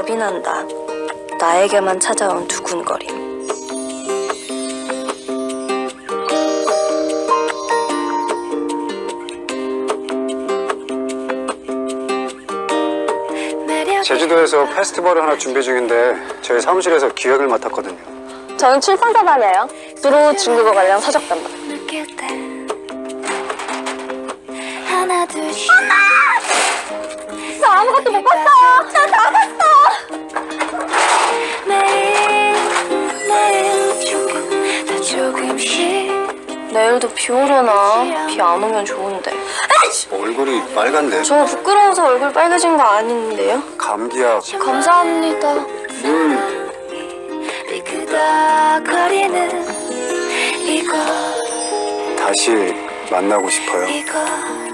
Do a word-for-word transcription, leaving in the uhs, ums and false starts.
겁이 난다. 나에게만 찾아온 두근거림. 제주도에서 페스티벌을 하나 준비 중인데 저희 사무실에서 기획을 맡았거든요. 저는 출판사 다녀요. 주로 중국어 관련 서적 담당. 하나 둘씩 저 아무것도 못 봤어요. 저 다 봤어. 매일 매일 조금 더 조금씩. 내일도 비 오려나? 비 안 오면 좋은데. 얼굴이 빨간데? 저 부끄러워서 얼굴 빨개진 거 아닌데요? 감기야. 감사합니다. 물. 비그덕거리는 이곳 다시 만나고 싶어요. 이곳